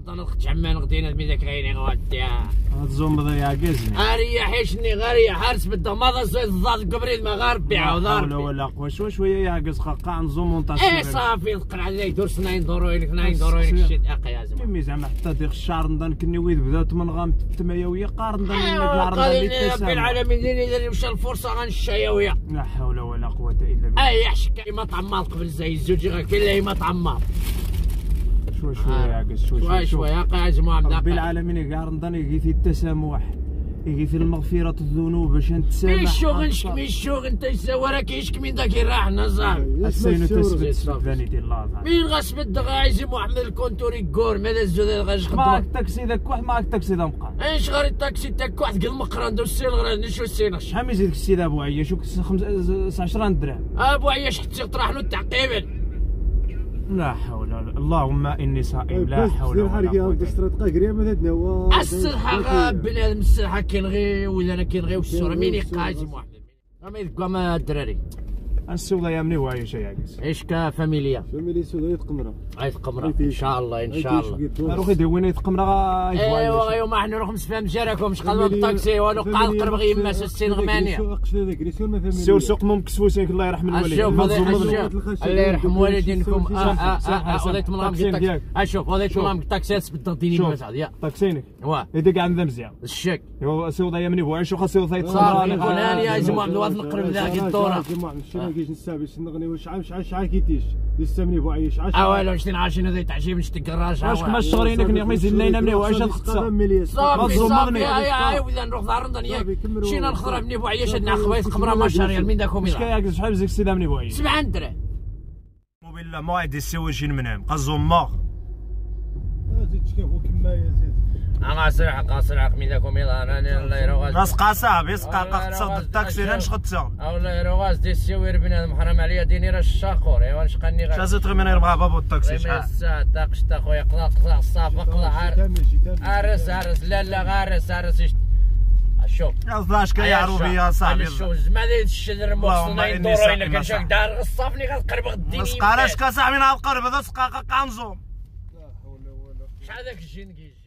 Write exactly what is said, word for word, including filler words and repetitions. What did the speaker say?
نضل نخت عمان غدينا مي ذاك غيني غادي الزوم هذا يعكزني اريح حيشني غير حارس بدا ما زاد الضاد قبريد ما غير بيع ودار ولا ولا قوي شوي شويه يعكز قاع نزوم مونطاج اي صافي تقنع عليه يدور سنين دوروا لك ناين دوروا لك شي دقيقه يا زلمه مي زعما حتى ديك الشهر نضل كني ويد بدات من غام التمايويه قارن نضل نهار رب العالمين اللي مشى الفرصه غنشايويه لا حول ولا قوه الا بالله اي يحشك ما طعمال قبل زي الزوج غير كاين ما طعمال شوي شوي يعكس شوي شوي شوي يا جماعه رب العالمين كاع نضل يغيث التسامح يغيث المغفرة الذنوب باش نتسامح مش شغل مش شغل انت وراك يشك من ذاك يراح نزار السينو تسبت سباني ديال الله مين غاسبت دغايزي محمد الكونتوري كور ماذا الزود غاش خدمه معاك التاكسي ذاك واحد معاك التاكسي ذا مقال ايش غير التاكسي تاك واحد قال مقران دو السيل غير شو السيناش شحال من يزيدك السيد ابو عياش عشرة دراهم ابو عياش حتى طرح له التعقيبات لا حول ولا اللهم اني صائم لا حول ولا قوه السرقه قريبه ما تدنا السرحه بنادم السرحه كينغي ولا انا كينغي والسوره مين يقاجي واحد ما يذكر ما الدراري السوده يا مني وايش يعكس ايش كفاميليا فاميلي سوده قمره عيط قمره ان شاء الله ان شاء الله روحي ديويني قمره ايوا ايوا ما حنا نروح نسفهم جاركم مش قالوا الطاكسي وانا قاع القرب غير يما السين غمانيه سير سوق مم كسوسين الله يرحم الوالدين شوف الله يرحم والدينكم وليت من غام الطاكسي اشوف وليت من غام الطاكسي تبدلتيني مسعود يا طاكسينك واه يديك عند مزيان الشك ايوا سوده يا مني وايش وخا سوده صافي فلان يا جماعه الواد نقرب ذاك الدوره ما كاينش نسابي نغني شحال شحال شحال كيتيش يستمني بو عايش عاش اوالو شتي عاشين هذا تعجب نشتي كراش واش كما الشغرينك ما يزيد لنا مني واش صافي صافي صافي ولا نروح دار رمضان ياك مشينا نخضر مني بو عياش عندنا خبايط قمره ما شاريال من داكم اش كاين شحال زيك السيده مني بو عياش سبعة دراهم بالله ما عندي السواجين منهم قزوم ما زيد شكاو كما يا زيد انا سرح قاصر عقمي داكم يلا راني الله يروغاز راس قاصاب يسقى تصد التاكسي نشخط تصد الله يروغاز دي السوير بنادم حرام عليا ديني راه الشاقور ايوا نشقني غير شازت غير من يربغى بابو التاكسي شحال الساعه طاقش تا خويا قلا قلا الصافا قلا عرس عرس لا لا غارس عرس شوف اثناش كيعرفوا بيا صاحبي شوف زعما هذا الشجر الموصلين دوروا الا كان شاك دار غصافني غنقرب غديني مسقالاش كصاحبي نهار القرب هذا سقا قنزوم لا حول ولا قوه شحال داك الجين كيجي